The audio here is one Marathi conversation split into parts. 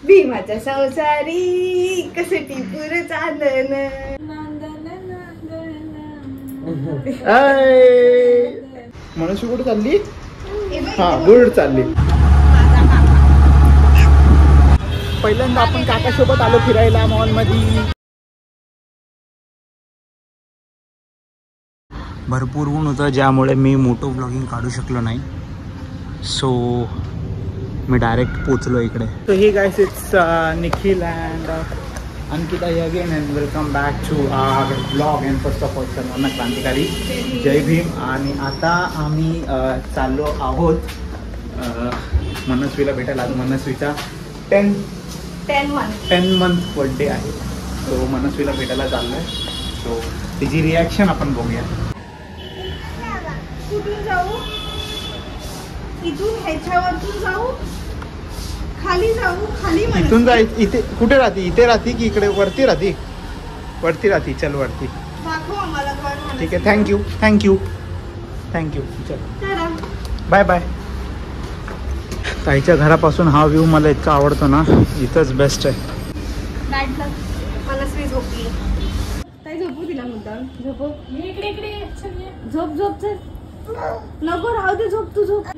भीमाच्या संसारी कसे टिपूर चांदन मनस्वी कुठे चालली? हा गुड चालली. पहिल्यांदा आपण काकासोबत आलो फिरायला मॉल मध्ये. भरपूर ऊन होतं ज्यामुळे मी मोटो ब्लॉगिंग काढू शकलो नाही. सो मी डायरेक्ट पोचलो इकडे. So hey guys it's Nikhil and Ankita again and welcome back to our blog. And first of all सर्वांना क्रांतिकारी जय भीम. आणि आता आम्ही चाललो आहोत मनस्वीला भेटायला. आज मनस्वीचा 10 month बर्थडे आहे. सो मनस्वीला भेटायला चाललोय. सो तिची रिॲक्शन आपण बघूया. कुठून जाऊ? इथून ह्याच्यावरतून जाऊ, खाली जाऊ, खाली इथून जायचं. इथे कुठे राहते? इथे राहते की इकडे वरती राहते? वरती राहते. चल वरती. दाखव आम्हाला घर. ठीक आहे. थँक्यू चल बाय बाय. ताईच्या घरापासून हा व्ह्यू मला इतका आवडतो ना. इथंच बेस्ट आहे. मनस्वी झोपली. ताई झोपू तिला मुद्दाम. झोपू इकडे झोप नको राहू दे. झोप तू झोप.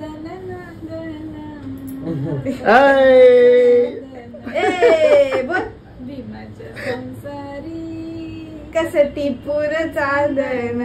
बोल. भीमाच्या संसारी कसं टिपूर चांदन.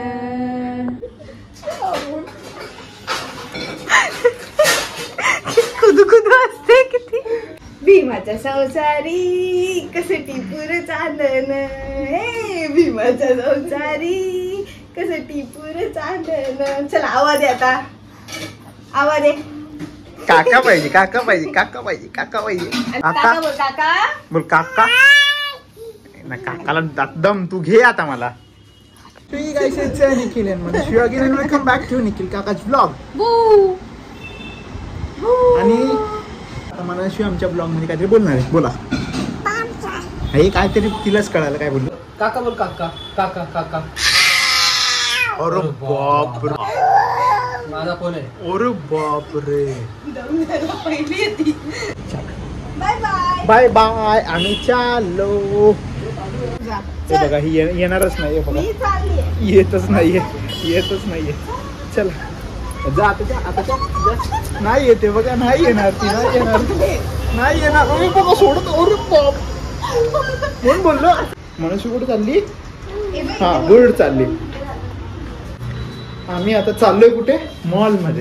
खुद असते किती. भीमाच्या संसारी कसं टिपूर चांदन. हे भीमाच्या संसारी कसं टिपूर चांदन. चला आवाज आहे आता. आवाज आहे. काका पाहिजे. काका बोल. काका ना काकाला दम तू घे आता मला. Nikhil welcome back to Nikhil काकाच ब्लॉग. आणि मनस्वी आमच्या ब्लॉग मध्ये काहीतरी बोलणार आहे. बोला. हे काहीतरी तिलाच कळालं काय बोललो. काका बोल. काका अरे बाप रे. माझा फोन आहे. अरे बाप रे. पहिली येते. Bye bye. आम्ही चाललो. हे बघा ही येणारच नाहीये. बघा येतच नाहीये. चला जा आता. नाही येते बघा. नाही येणार. मी बघा सोडत. अरे बाप. कोण बोललो? मनस्वी कुठे चालली? हा गुड चालली. आम्ही आता चाललोय कुठे? मॉल मध्ये.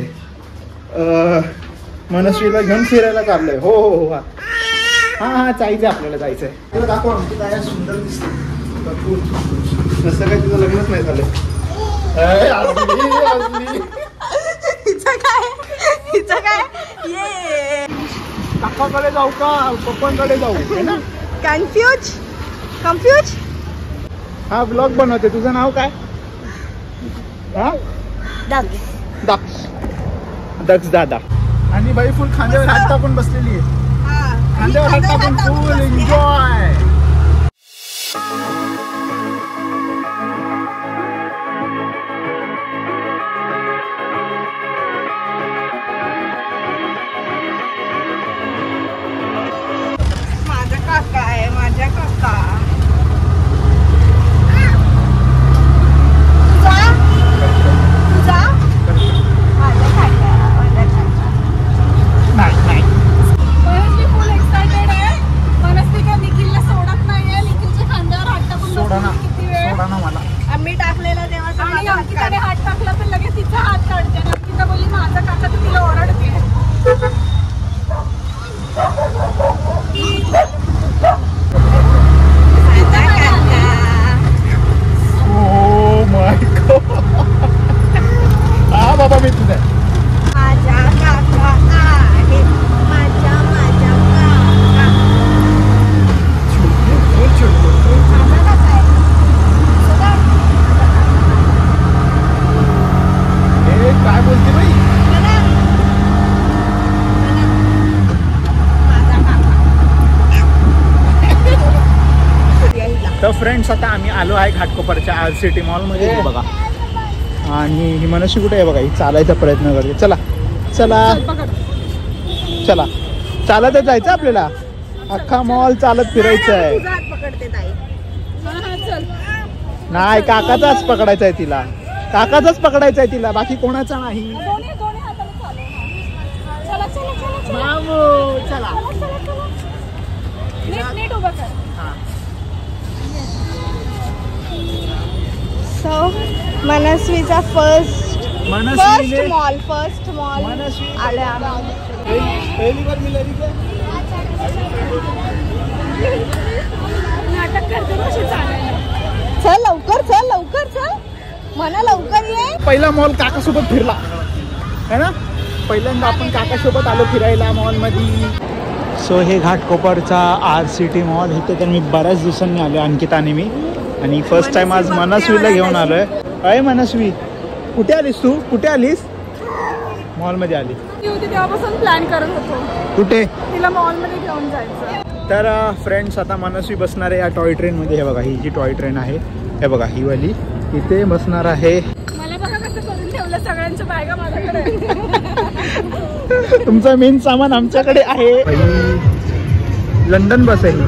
मनस्वीला घेऊन फिरायला चाललोय. हो हा जायचंय आपल्याला. जायचंय. तुला दाखव आमची काय सुंदर दिसते. कसं काय तुझं लग्नच नाही झालं. हिचं काय ये. काकाकडे जाऊ का पप्पांकडे जाऊ? है ना. कन्फ्यूज. हा ब्लॉग बनवते. तुझं नाव काय? हा दक्ष दादा. आणि बाई फुल खांद्यावर हात टाकून बसलेली आहे. खांद्यावर हात टाकून फुल एन्जॉय. माझा काका आहे. माझा काका. नाही मनस्वी फुल एक्साइटेड आहे. मनस्वी काय निखिलला सोडत नाहीये. निखिलच्या खांद्यावर हात टाकून किती वेळ. सोडा ना मला. आम्ही टाकलेला तेव्हा आणि अंकिताने हात टाकला तर लगेच तिचा हात काढते. अंकिता बोलली माझा काका तर तिला ओरडते. Oh my god. हा बाबा मी तुझा. माझा काका आहे. माझा काका. माझा काका आहे. काय बोलते बाई. तर फ्रेंड्स आता आम्ही आलो आहे घाटकोपरच्या RCT मॉलमध्ये. बघा. आणि ही मनस्वी कुठे आहे बघा. ही चालायचा प्रयत्न करते. चला चालतच जायचं आपल्याला. अख्खा मॉल चालत फिरायचं आहे. तुझा हात पकडते ताई. हा चल. नाही काकाचाच पकडायचा आहे तिला. काकाचाच पकडायचा आहे तिला, बाकी कोणाचा नाही. दोन्ही हाताने चालव. चला मामू चला. नीट उभं कर. सो मनस्वीचा फर्स्ट मॉल आले आम्ही. नाटक करते कशी चालायला. चल लवकर चल. म्हणा लवकर ये. पहिला मॉल काकासोबत फिरला है ना. पहिल्यांदा आपण काकासोबत आलो फिरायला मॉल मध्ये. सो हे घाटकोपरचा RCT मॉल. इथे तर मी बऱ्याच दिवसांनी आलो अंकिताने मी, आणि फर्स्ट टाइम आज मनस्वीला घेऊन आलोय. अय मनस्वी कुठे आलीस तू? कुठे आलीस? मॉल मध्ये आली. ती होती तेव्हापासून प्लॅन करत होतो कुठे तिला मॉल मध्ये घेऊन जायचं. तर फ्रेंड्स आता मनस्वी बसणार आहे या टॉय ट्रेन मध्ये. हे बघा ही जी टॉय ट्रेन आहे, हे बघा ही वाली इथे बसणार आहे. मला बघा कसं करून ठेवलं. सगळ्यांच्या बॅगा माझ्याकडे. तुमचं मेन सामान आमच्याकडे आहे. लंडन बस आहे.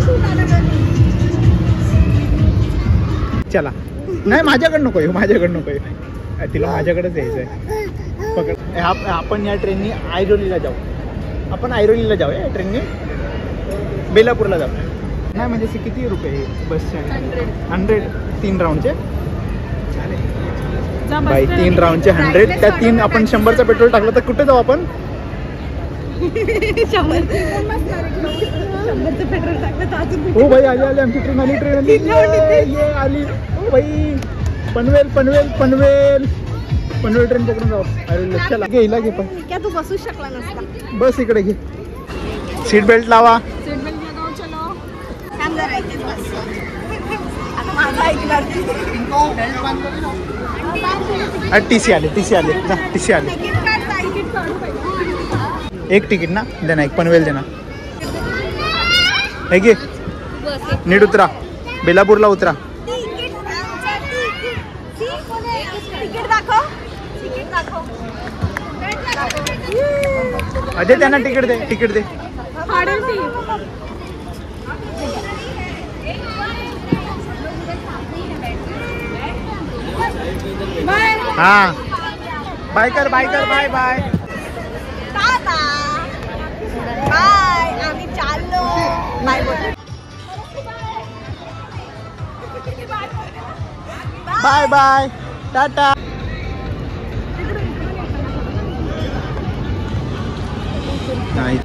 चला नाही माझ्याकडे नको येऊ, माझ्याकडे नको येऊ. तिला माझ्याकडेच यायचं आहे. पकड. आपण या ट्रेननी ऐरोलीला जाऊ. आपण ऐरोलीला जाऊ या ट्रेननी. बेलापूरला जाऊ. नाही म्हणजे किती रुपये बसचे? 100. 3 राऊंडचे बाई. 3 राऊंडचे 100. त्या 3 आपण 100चं पेट्रोल टाकलं तर कुठे जाऊ आपण? 100चं पेट्रोल टाकलं तर अजून. हो भाई आली आमची ट्रेन आली. ट्रेन आली हो भाई. पनवेल ट्रेन पकडून जाऊ. अरे चला घे पण. क्या तू बसू शकला नसता. बस इकडे घे. सीट बेल्ट लावा. सीट बेल्ट लगाओ. चलो थांब जरा इथेच बस. आता माझं ऐकलं. TC आले. जा TC आले. तिकीट काढू पाहिजे. एक तिकीट ना देना. एक पनवेल देना. हे घे. नीट उतरा. बेलापूरला उतरा. अजय त्यांना तिकीट दे. हा बाय कर. बाय. बाय. आम्ही चाललो. बाय. टाटा. नाही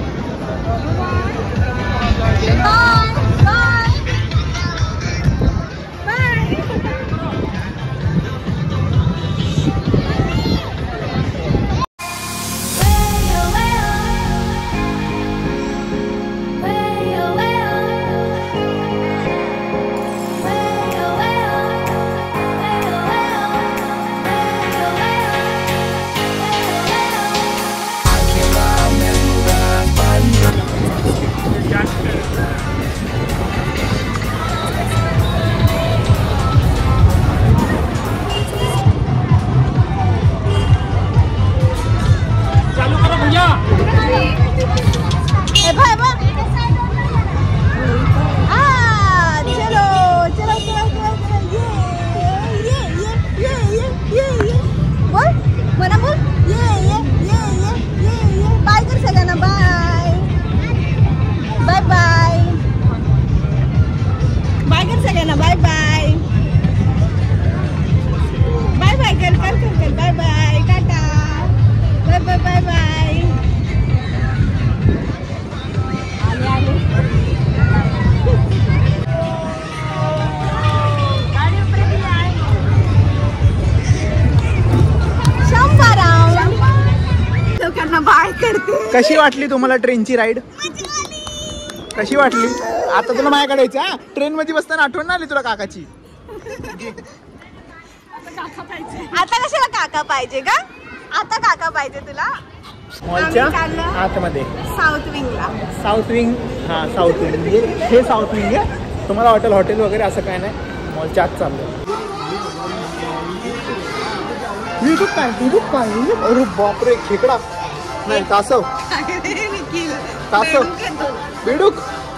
कशी वाटली तुम्हाला ट्रेनची राईड? कशी वाटली? आता तुला माझ्याकडे यायचं. हा ट्रेन मध्ये बसताना आठवण नाही आली तुला काकाची? आता कशाला काका पाहिजे का? आता काका पाहिजे तुला? मॉलच्या आतमध्ये साऊथ विंग. हा साऊथ विंग. हे साऊथ विंग आहे. तुम्हाला हॉटेल वगैरे असं काय नाही. मॉलच्या आत चाललं. काय अरे बापरे खेकडा नाही. कासव बेडूक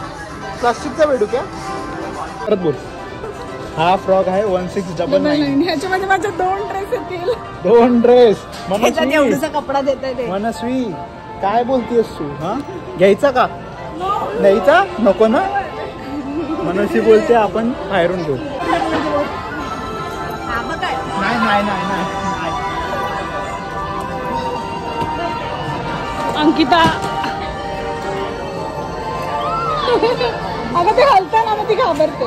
प्लास्टिकचा बेडू क्या परत बोल. हा फ्रॉक आहे 1699. ह्याच्यामध्ये माझे 2 ड्रेस येतील. 2 ड्रेस. एवढासा कपडा देताय ते. मनस्वी काय बोलतेस तू? हा घ्यायचा का? घ्यायचा नको ना. मनस्वी बोलते आपण बाहेरून घेऊ. नाही नाही नाही नाही. अंकिता अगं ते हलता ना मग ती घाबरते.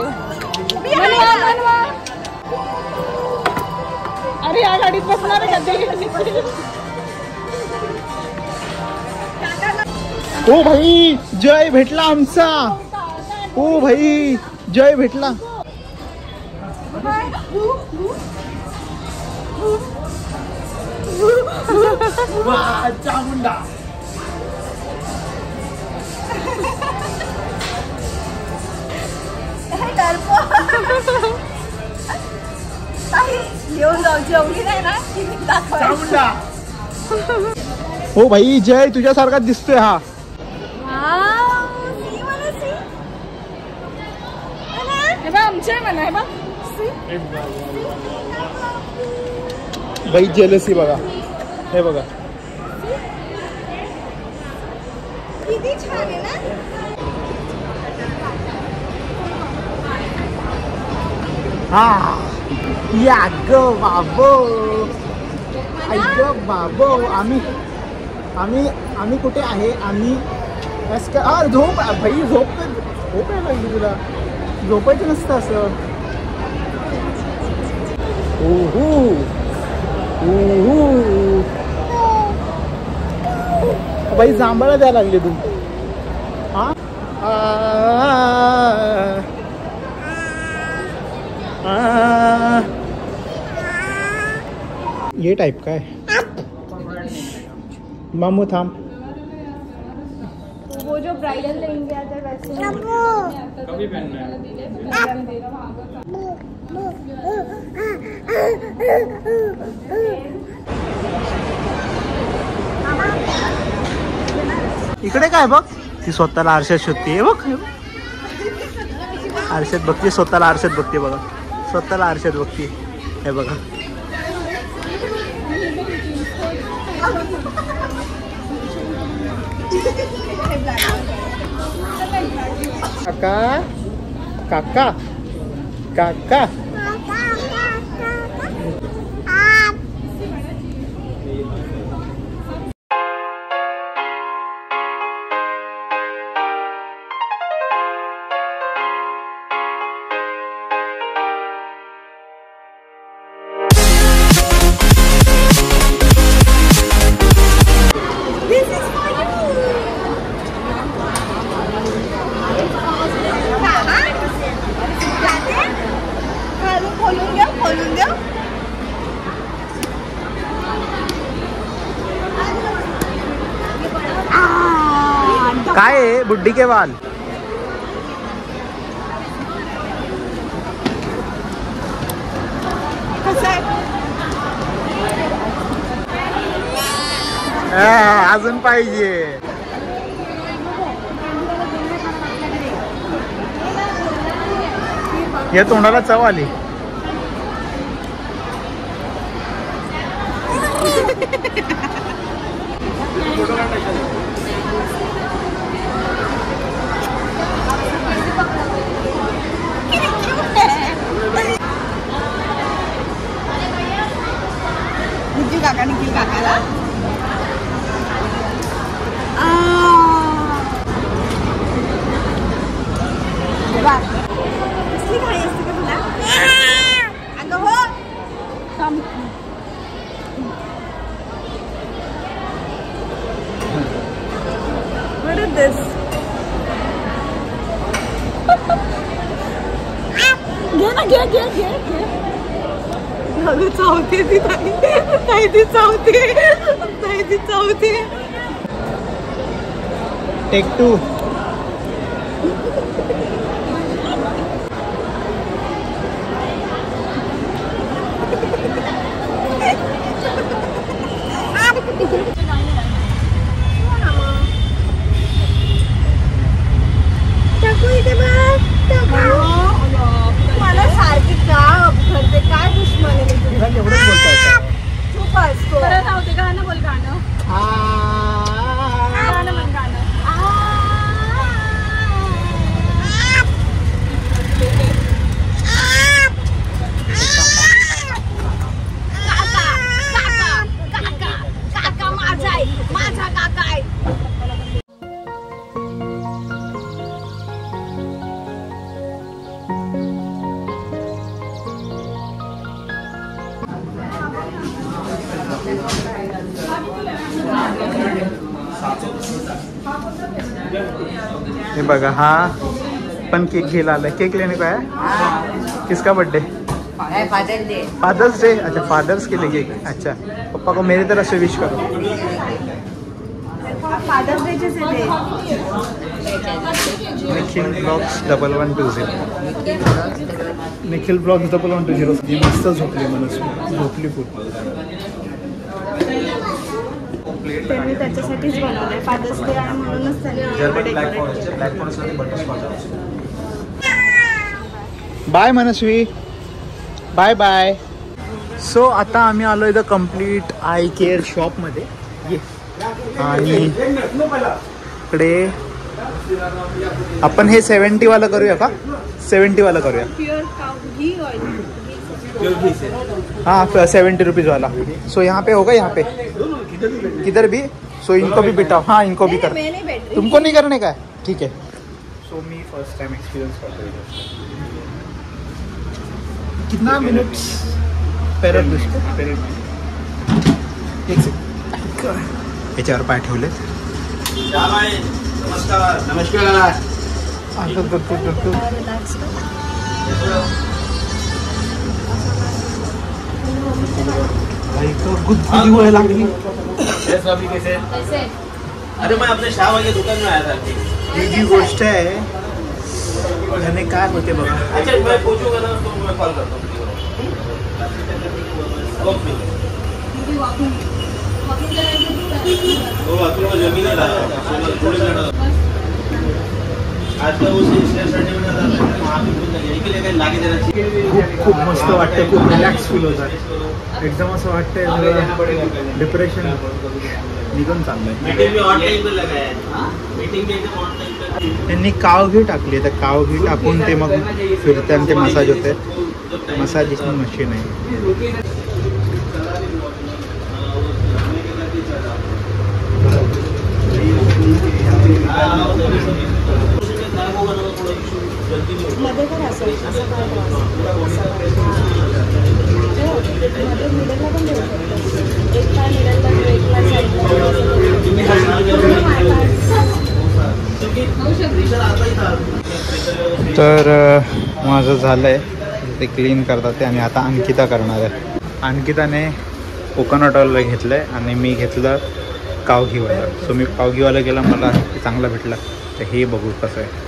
अरे या गाडीत बसणार आहे का? ओ भाई जय भेटला आमचा. ओ भाई जय भेटला. चामुंडा घेऊन जाऊ जेवली नाही ना चामुंडा. हो भाई जय तुझ्यासारखाच दिसतोय हा. आमचे म्हणा बा भाई जेलसी बघा. हे बघा किती छान आहे ना. हा या ग बाबो. आई ग बाबो. आम्ही कुठे आहे? आम्ही झोप भाई. झोप यायला लागली तुला. झोपायचं नसतं असं. बाई जांभळा द्यायला लागली तू. हा ये टाइप का है. मामू थांब. वो जो ब्राइडल लेंगे आता है वैसे कभी पहनना इकडे काय बघ. ती स्वतःला आरशात शोधते. बघ आरशात बघते. स्वतःला आरशात बघते बघा. स्वतःला आरशात बघते. हे बघा. काका काका काका. काय आहे बुड्ढी के बाल. अजून पाहिजे. या तोंडाला चव आली. बुद्धी काका निखिल काकाला कसली घाई असते का तुला? अगं हो What is this? घे ना घे घे घे घे. अगं चावते ती ताई ती चावते ताई ती चावते. टेक 2. टाकू इथे बघ. डायलॉग एवढंच बोलता येतं. चूप असतो. परत राहते गाणं बोल गाणं. गाणं म्हण गाणं. काका माझा आहे, माझा काका आहे. हे बघा हा पण केक घ्यायला आलाय. केक लेने का है? किसका बर्थडे? Father's day. अच्छा फादर्स के लिए केक. अच्छा पापा को मेरी तरफ से विश करो. फादर्स डेचे से निखिल ब्लॉग्स 1120. निखिल ब्लॉग्स 1120. ही मस्त झोपली मनस्वी. झोपली खूप. त्यांनी त्याच्यासाठीच बनवलंय. फादर्स डे आहे म्हणूनच bye Manasvi. Bye bye. So आता आम्ही आलोय द कम्प्लीट आय केअर शॉपमध्ये. आणि इकडे आपण हे 70 वाला करूया का? 70 वाला करूया. Pure cow ghee oil. हाँ 70 रुपीज़ वाला. सो यहाँ पे होगा. यहाँ पे किधर भी. सो इनको भी बिठाओ. हाँ इनको भी कर. तुमको नहीं करने का है? ठीक है. सो मी फर्स्ट टाइम एक्सपीरियंस करते हैं. कितना मिनट्स पेरेड याच्यावर पाय ठेवले. नमस्कार. नमस्कार. गुदगुदी व्हायला लागली. कैसे? अरे मैं अपने शाह वाले दुकान में आया था. ही जी गोष्ट आहे त्याने काय होते बघा. अच्छा मैं पूछूंगा ना तो मैं कॉल करता हूँ. जमीन खूप मस्त वाटतं. खूप रिलॅक्स फील होत आहे. एकदम असं वाटतंय डिप्रेशन निघून चाललंय. त्यांनी काव घी टाकली. तर काव घी टाकून ते मग फिरते आणि ते मसाज होते. मसाजची मशीन आहे. मध्ये पण असं मध्ये मिडलला पण देऊ शकतो. एक पाय मिडलला देऊ, एक पाय साईडला. तर माझं झालंय ते क्लीन करतात ते. आणि आता अंकिता करणार आहे. अंकिताने कोकोनट ऑइल घेतलंय आणि मी घेतलं कावघीवाला. सो मी कावघीवाला गेला. मला चांगला भेटला. तर हे बघू कसं आहे.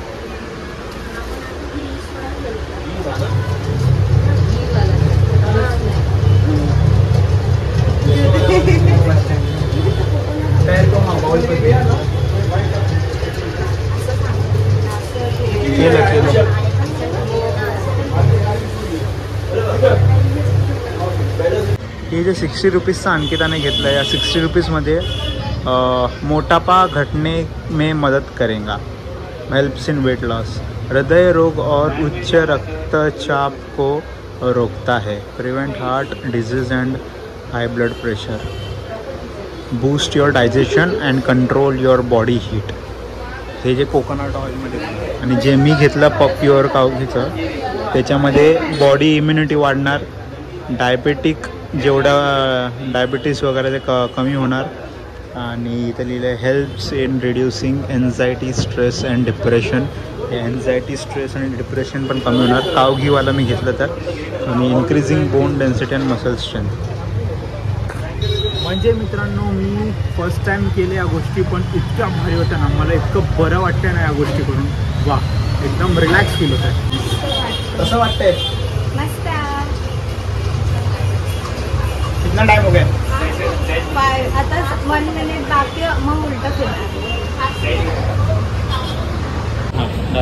हे जे 60 रुपीज़चा अंकिताने घेतलं. या 60 रुपीज़मध्ये मोटापा घटने में मदद करेगा. Helps in weight loss. हृदय रोग और उच्च रक्तचाप को रोकता है. Prevent heart disease and high blood pressure. Boost your digestion and control your body heat. हे जे कोकोनट ऑइलमध्ये. आणि जे मी घेतलं प्युअर कावघीचं त्याच्यामध्ये बॉडी इम्युनिटी वाढणार. डायबेटिक जेवढा डायबिटीस वगैरे ते कमी होणार. आणि इथं लिहिलं आहे helps in reducing anxiety stress and depression. Anxiety stress आणि डिप्रेशन पण कमी होणार कावघीवाला मी घेतलं तर. आणि increasing bone density and muscle strength. म्हणजे मित्रांनो मी फर्स्ट टाईम केले या गोष्टी. पण इतक्या भारी होत्या ना. मला इतकं बरं वाटतंय ना या गोष्टी करून. वा एकदम रिलॅक्स फील होत आहे. कसं वाटतंय? मस्त. कितना टाइम हो गया? आता 1 मिनिट बाकी. मग उलटा फिरणार.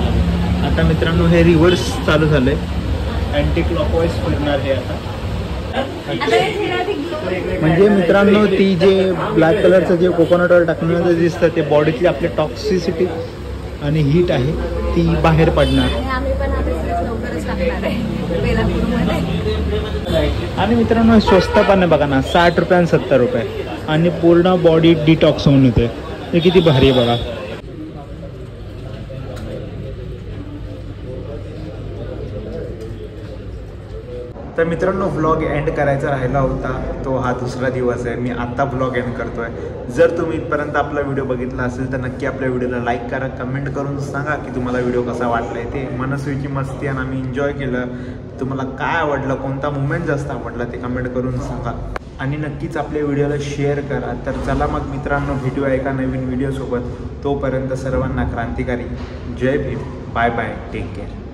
आता मित्रांनो हे रिव्हर्स चालू झालंय. अँटी क्लॉकवाईज फिरणार हे आता. म्हणजे मित्रांनो ती जे ब्लॅक कलरचं जे कोकोनट ऑइल टाकण्याचं दिसतं ते बॉडीतली आपली टॉक्सिसिटी आणि हीट आहे ती बाहेर पडणार. आणि मित्रांनो स्वस्त पण आहे बघा ना, 60 रुपये आणि 70 रुपये आणि पूर्ण बॉडी डिटॉक्स होऊन येते. हे किती भारी आहे बघा. तर मित्रांनो व्लॉग एंड करायचा राहिला होता, तो हा दुसरा दिवस आहे. मी आत्ता व्लॉग एंड करतो आहे. जर तुम्ही इथपर्यंत आपला व्हिडिओ बघितला असेल तर नक्की आपल्या व्हिडिओला लाईक करा, कमेंट करून सांगा की तुम्हाला व्हिडिओ कसा वाटला आहे. ते मनस्वीची मस्ती आणि आम्ही एन्जॉय केलं. तुम्हाला काय आवडलं, कोणता मुवमेंट जास्त आवडला ते कमेंट करून सांगा आणि नक्कीच आपल्या व्हिडिओला शेअर करा. तर चला मग मित्रांनो, भेटूया एका नवीन व्हिडिओसोबत. तोपर्यंत सर्वांना क्रांतिकारी जय Bhim. Bye bye, take care.